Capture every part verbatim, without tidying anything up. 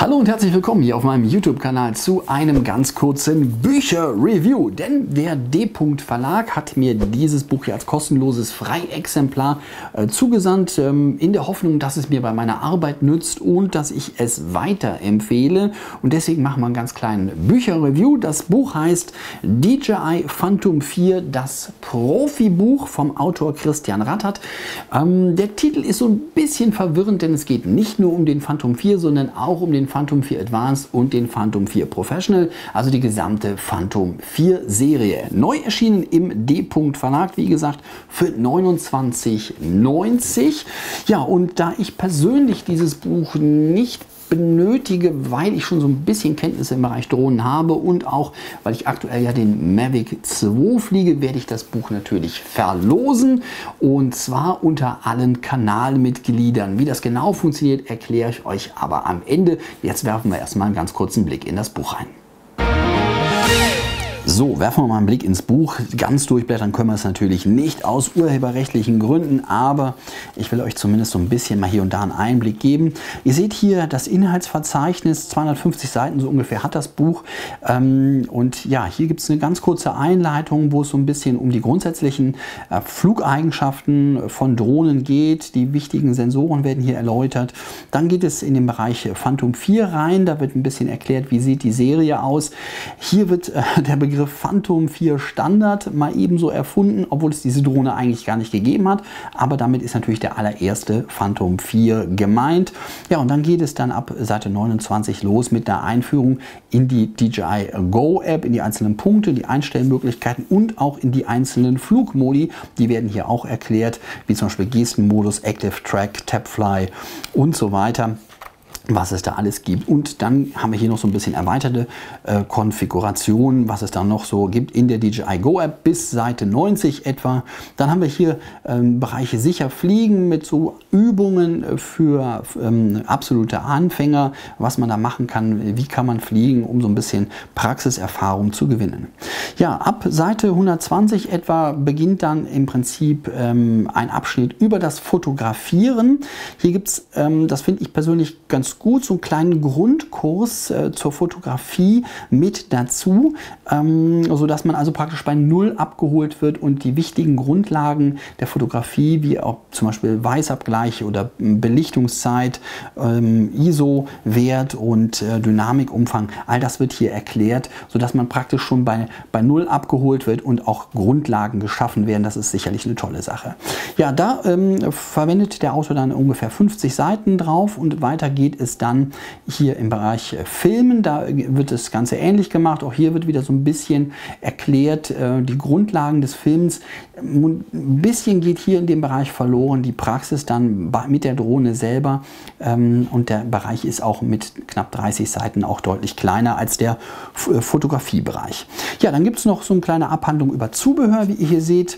Hallo und herzlich willkommen hier auf meinem YouTube-Kanal zu einem ganz kurzen Bücher-Review. Denn der D-Punkt Verlag hat mir dieses Buch hier als kostenloses Freiexemplar äh, zugesandt, ähm, in der Hoffnung, dass es mir bei meiner Arbeit nützt und dass ich es weiterempfehle. Und deswegen machen wir einen ganz kleinen Bücher-Review. Das Buch heißt D J I Phantom vier, das Profibuch vom Autor Christian Rattert. Ähm, der Titel ist so ein bisschen verwirrend, denn es geht nicht nur um den Phantom vier, sondern auch um den Phantom vier Advanced und den Phantom vier Professional, also die gesamte Phantom vier Serie. Neu erschienen im D-Punkt Verlag, wie gesagt, für neunundzwanzig neunzig. Ja, und da ich persönlich dieses Buch nicht benötige, weil ich schon so ein bisschen Kenntnisse im Bereich Drohnen habe und auch, weil ich aktuell ja den Mavic zwei fliege, werde ich das Buch natürlich verlosen und zwar unter allen Kanalmitgliedern. Wie das genau funktioniert, erkläre ich euch aber am Ende. Jetzt werfen wir erstmal einen ganz kurzen Blick in das Buch rein. So, werfen wir mal einen Blick ins Buch. Ganz durchblättern können wir es natürlich nicht aus urheberrechtlichen Gründen, aber ich will euch zumindest so ein bisschen mal hier und da einen Einblick geben. Ihr seht hier das Inhaltsverzeichnis, zweihundertfünfzig Seiten so ungefähr hat das Buch. Und ja, hier gibt es eine ganz kurze Einleitung, wo es so ein bisschen um die grundsätzlichen Flugeigenschaften von Drohnen geht. Die wichtigen Sensoren werden hier erläutert. Dann geht es in den Bereich Phantom vier rein. Da wird ein bisschen erklärt, wie sieht die Serie aus. Hier wird der Begriff Phantom vier Standard mal ebenso erfunden, obwohl es diese Drohne eigentlich gar nicht gegeben hat. Aber damit ist natürlich der allererste Phantom vier gemeint. Ja, und dann geht es dann ab Seite neunundzwanzig los mit der Einführung in die D J I Go App, in die einzelnen Punkte, die Einstellmöglichkeiten und auch in die einzelnen Flugmodi. Die werden hier auch erklärt, wie zum Beispiel Gestenmodus, Active Track, Tapfly und so weiter, was es da alles gibt. Und dann haben wir hier noch so ein bisschen erweiterte äh, Konfigurationen, was es da noch so gibt in der D J I Go App bis Seite neunzig etwa. Dann haben wir hier ähm, Bereiche sicher fliegen mit so Übungen für ähm, absolute Anfänger, was man da machen kann, wie kann man fliegen, um so ein bisschen Praxiserfahrung zu gewinnen. Ja, ab Seite hundertzwanzig etwa beginnt dann im Prinzip ähm, ein Abschnitt über das Fotografieren. Hier gibt es, ähm, das finde ich persönlich ganz gut, so einen kleinen Grundkurs äh, zur Fotografie mit dazu, ähm, sodass man also praktisch bei Null abgeholt wird und die wichtigen Grundlagen der Fotografie, wie auch zum Beispiel Weißabgleiche oder Belichtungszeit, ähm, I S O-Wert und äh, Dynamikumfang, all das wird hier erklärt, sodass man praktisch schon bei, bei Null abgeholt wird und auch Grundlagen geschaffen werden. Das ist sicherlich eine tolle Sache. Ja, da ähm, verwendet der Autor dann ungefähr fünfzig Seiten drauf und weiter geht es ist dann hier im Bereich Filmen. Da wird das Ganze ähnlich gemacht. Auch hier wird wieder so ein bisschen erklärt, äh, die Grundlagen des Films. Ein bisschen geht hier in dem Bereich verloren, die Praxis dann mit der Drohne selber. Ähm, und der Bereich ist auch mit knapp dreißig Seiten auch deutlich kleiner als der Fotografiebereich. Ja, dann gibt es noch so eine kleine Abhandlung über Zubehör, wie ihr hier seht.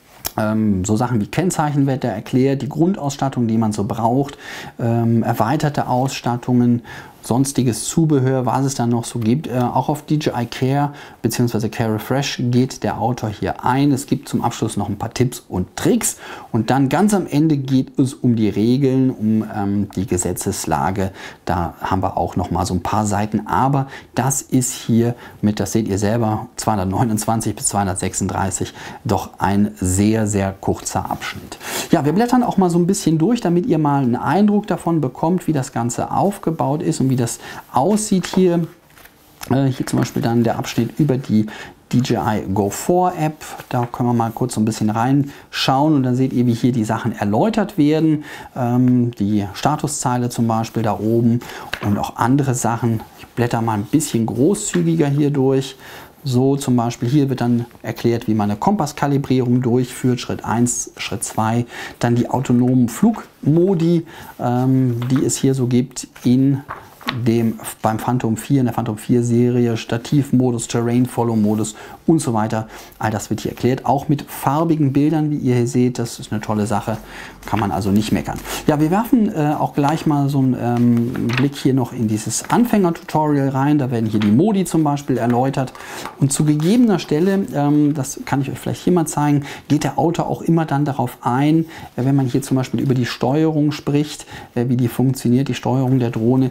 Ähm, so Sachen wie Kennzeichen wird da erklärt, die Grundausstattung, die man so braucht, ähm, erweiterte Ausstattungen, sonstiges Zubehör, was es dann noch so gibt. Äh, auch auf D J I Care bzw. Care Refresh geht der Autor hier ein. Es gibt zum Abschluss noch ein paar Tipps und Tricks und dann ganz am Ende geht es um die Regeln, um ähm, die Gesetzeslage. Da haben wir auch noch mal so ein paar Seiten, aber das ist hier mit, das seht ihr selber, zweihundertneunundzwanzig bis zweihundertsechsunddreißig doch ein sehr, sehr kurzer Abschnitt. Ja, wir blättern auch mal so ein bisschen durch, damit ihr mal einen Eindruck davon bekommt, wie das Ganze aufgebaut ist und wie das aussieht hier. Äh, hier zum Beispiel dann der Abschnitt über die D J I Go vier App. Da können wir mal kurz so ein bisschen reinschauen und dann seht ihr, wie hier die Sachen erläutert werden. Ähm, die Statuszeile zum Beispiel da oben und auch andere Sachen. Ich blätter mal ein bisschen großzügiger hier durch. So zum Beispiel hier wird dann erklärt, wie man eine Kompasskalibrierung durchführt, Schritt eins, Schritt zwei, dann die autonomen Flugmodi, ähm, die es hier so gibt in dem beim Phantom vier, in der Phantom vier Serie, Stativmodus, Terrain Follow Modus und so weiter. All das wird hier erklärt, auch mit farbigen Bildern, wie ihr hier seht. Das ist eine tolle Sache, kann man also nicht meckern. Ja, wir werfen äh, auch gleich mal so einen ähm, Blick hier noch in dieses Anfänger-Tutorial rein. Da werden hier die Modi zum Beispiel erläutert und zu gegebener Stelle, ähm, das kann ich euch vielleicht hier mal zeigen, geht der Autor auch immer dann darauf ein, äh, wenn man hier zum Beispiel über die Steuerung spricht, äh, wie die funktioniert, die Steuerung der Drohne, welche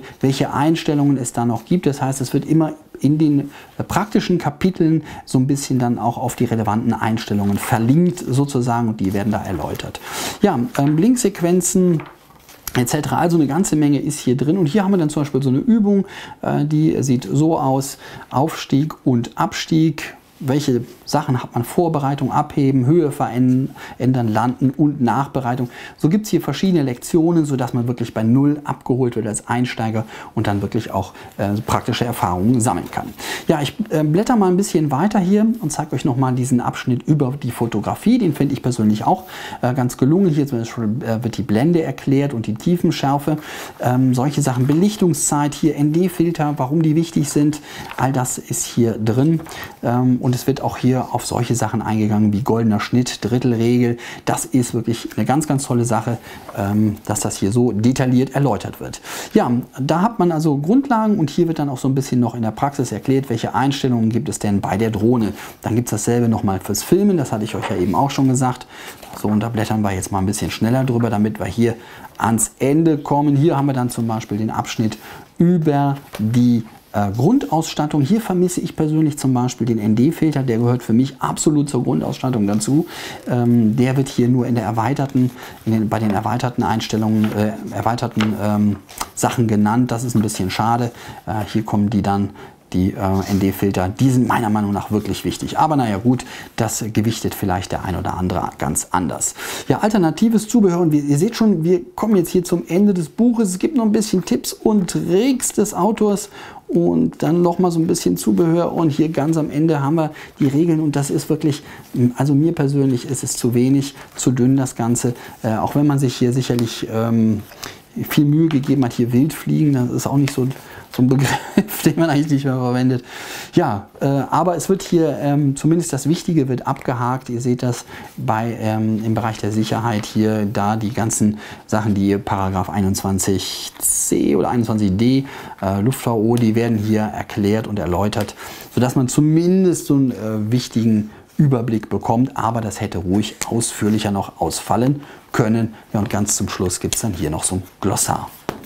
welche Einstellungen es da noch gibt. Das heißt, es wird immer in den praktischen Kapiteln so ein bisschen dann auch auf die relevanten Einstellungen verlinkt sozusagen und die werden da erläutert. Ja, ähm, Blinksequenzen et cetera. Also eine ganze Menge ist hier drin und hier haben wir dann zum Beispiel so eine Übung, äh, die sieht so aus: Aufstieg und Abstieg. Welche Sachen hat man? Vorbereitung, Abheben, Höhe verändern, Landen und Nachbereitung. So gibt es hier verschiedene Lektionen, sodass man wirklich bei Null abgeholt wird als Einsteiger und dann wirklich auch äh, praktische Erfahrungen sammeln kann. Ja, ich äh, blätter mal ein bisschen weiter hier und zeige euch nochmal diesen Abschnitt über die Fotografie. Den finde ich persönlich auch äh, ganz gelungen. Hier zum Beispiel, äh, wird die Blende erklärt und die Tiefenschärfe. Ähm, solche Sachen, Belichtungszeit, hier N D-Filter, warum die wichtig sind. All das ist hier drin. Ähm, und Und es wird auch hier auf solche Sachen eingegangen wie goldener Schnitt, Drittelregel. Das ist wirklich eine ganz, ganz tolle Sache, dass das hier so detailliert erläutert wird. Ja, da hat man also Grundlagen und hier wird dann auch so ein bisschen noch in der Praxis erklärt, welche Einstellungen gibt es denn bei der Drohne. Dann gibt es dasselbe nochmal fürs Filmen, das hatte ich euch ja eben auch schon gesagt. So, und da blättern wir jetzt mal ein bisschen schneller drüber, damit wir hier ans Ende kommen. Hier haben wir dann zum Beispiel den Abschnitt über die Äh, Grundausstattung. Hier vermisse ich persönlich zum Beispiel den N D-Filter, der gehört für mich absolut zur Grundausstattung dazu. Ähm, der wird hier nur in der erweiterten, in den, bei den erweiterten Einstellungen, äh, erweiterten ähm, Sachen genannt. Das ist ein bisschen schade. Äh, hier kommen die dann, die äh, N D-Filter, die sind meiner Meinung nach wirklich wichtig. Aber naja gut, das gewichtet vielleicht der ein oder andere ganz anders. Ja, alternatives Zubehör. Und ihr seht schon, wir kommen jetzt hier zum Ende des Buches. Es gibt noch ein bisschen Tipps und Tricks des Autors. Und dann noch mal so ein bisschen Zubehör und hier ganz am Ende haben wir die Regeln und das ist wirklich, also mir persönlich ist es zu wenig, zu dünn das Ganze, äh, auch wenn man sich hier sicherlich ähm, viel Mühe gegeben hat, hier Wildfliegen, das ist auch nicht so, so ein Begriff, den man eigentlich nicht mehr verwendet. Ja, äh, aber es wird hier, ähm, zumindest das Wichtige wird abgehakt. Ihr seht das bei, ähm, im Bereich der Sicherheit hier, da die ganzen Sachen, die Paragraph einundzwanzig c oder einundzwanzig d, äh, Luft-V O, die werden hier erklärt und erläutert, sodass man zumindest so einen äh, wichtigen Überblick bekommt, aber das hätte ruhig ausführlicher noch ausfallen können. Ja, und ganz zum Schluss gibt es dann hier noch so ein Glossar.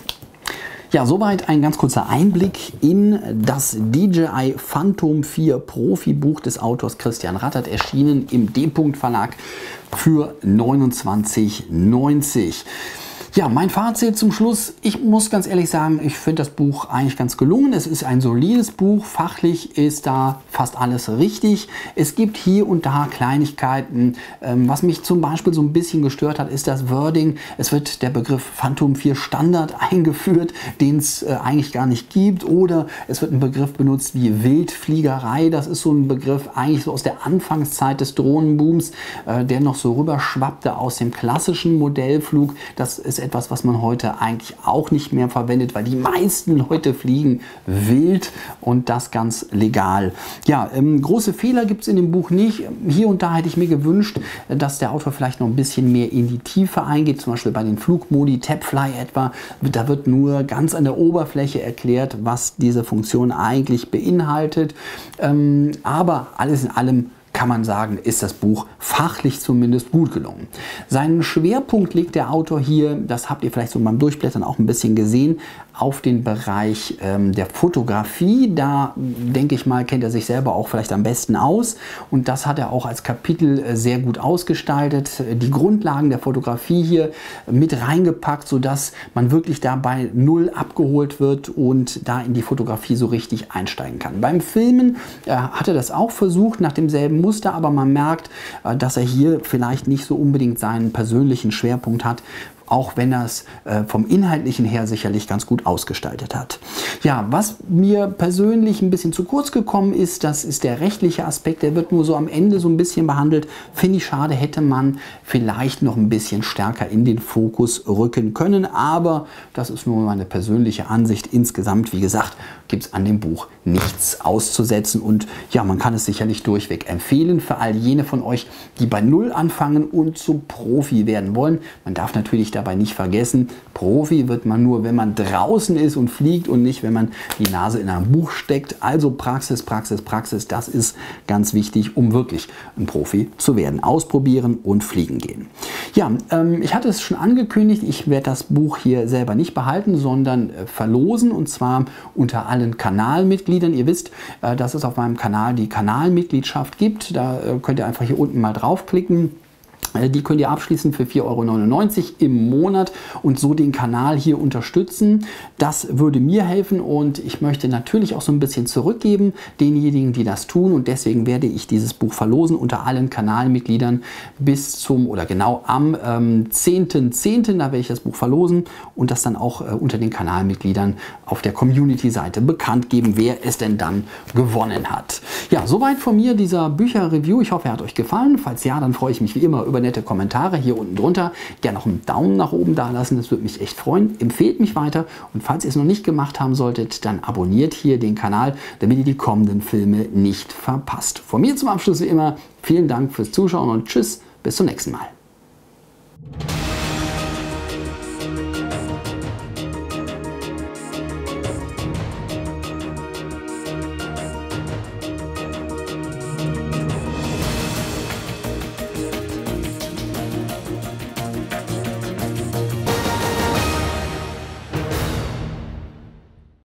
Ja, soweit ein ganz kurzer Einblick in das D J I Phantom vier Profi-Buch des Autors Christian Rattert, erschienen im D-Punkt-Verlag für neunundzwanzig neunzig. Ja, mein Fazit zum Schluss. Ich muss ganz ehrlich sagen, ich finde das Buch eigentlich ganz gelungen. Es ist ein solides Buch. Fachlich ist da fast alles richtig. Es gibt hier und da Kleinigkeiten. Ähm, was mich zum Beispiel so ein bisschen gestört hat, ist das Wording. Es wird der Begriff Phantom vier Standard eingeführt, den es äh, eigentlich gar nicht gibt. Oder es wird ein Begriff benutzt wie Wildfliegerei. Das ist so ein Begriff eigentlich so aus der Anfangszeit des Drohnenbooms, äh, der noch so rüberschwappte aus dem klassischen Modellflug. Das ist etwas, was man heute eigentlich auch nicht mehr verwendet, weil die meisten Leute fliegen wild und das ganz legal. Ja, ähm, große Fehler gibt es in dem Buch nicht. Hier und da hätte ich mir gewünscht, dass der Autor vielleicht noch ein bisschen mehr in die Tiefe eingeht, zum Beispiel bei den Flugmodi, Tabfly etwa. Da wird nur ganz an der Oberfläche erklärt, was diese Funktion eigentlich beinhaltet. Ähm, aber alles in allem kann man sagen, ist das Buch fachlich zumindest gut gelungen. Seinen Schwerpunkt legt der Autor hier, das habt ihr vielleicht so beim Durchblättern auch ein bisschen gesehen, auf den Bereich ähm, der Fotografie. Da, denke ich mal, kennt er sich selber auch vielleicht am besten aus. Und das hat er auch als Kapitel äh, sehr gut ausgestaltet. Die Grundlagen der Fotografie hier mit reingepackt, sodass man wirklich dabei null abgeholt wird und da in die Fotografie so richtig einsteigen kann. Beim Filmen äh, hat er das auch versucht, nach demselben Muster, aber man merkt, äh, dass er hier vielleicht nicht so unbedingt seinen persönlichen Schwerpunkt hat, auch wenn er es äh, vom Inhaltlichen her sicherlich ganz gut ausgestaltet hat. Ja, was mir persönlich ein bisschen zu kurz gekommen ist, das ist der rechtliche Aspekt. Der wird nur so am Ende so ein bisschen behandelt. Finde ich schade, hätte man vielleicht noch ein bisschen stärker in den Fokus rücken können. Aber das ist nur meine persönliche Ansicht. Insgesamt, wie gesagt, gibt es an dem Buch nichts auszusetzen. Und ja, man kann es sicherlich durchweg empfehlen für all jene von euch, die bei Null anfangen und zum Profi werden wollen. Man darf natürlich dabei nicht vergessen, Profi wird man nur, wenn man draußen ist und fliegt und nicht, wenn man die Nase in einem Buch steckt. Also Praxis, Praxis, Praxis, das ist ganz wichtig, um wirklich ein Profi zu werden. Ausprobieren und fliegen gehen. Ja, ähm, ich hatte es schon angekündigt, ich werde das Buch hier selber nicht behalten, sondern äh, verlosen, und zwar unter allen Kanalmitgliedern. Ihr wisst, äh, dass es auf meinem Kanal die Kanalmitgliedschaft gibt. Da äh, könnt ihr einfach hier unten mal draufklicken. Die könnt ihr abschließen für vier Euro neunundneunzig im Monat und so den Kanal hier unterstützen. Das würde mir helfen und ich möchte natürlich auch so ein bisschen zurückgeben denjenigen, die das tun, und deswegen werde ich dieses Buch verlosen unter allen Kanalmitgliedern bis zum oder genau am ähm, zehnten zehnten Da werde ich das Buch verlosen und das dann auch äh, unter den Kanalmitgliedern auf der Community-Seite bekannt geben, wer es denn dann gewonnen hat. Ja, soweit von mir dieser Bücher-Review. Ich hoffe, er hat euch gefallen. Falls ja, dann freue ich mich wie immer über nette Kommentare hier unten drunter. Gerne noch einen Daumen nach oben da lassen, das würde mich echt freuen. Empfehlt mich weiter und falls ihr es noch nicht gemacht haben solltet, dann abonniert hier den Kanal, damit ihr die kommenden Filme nicht verpasst. Von mir zum Abschluss wie immer, vielen Dank fürs Zuschauen und tschüss, bis zum nächsten Mal.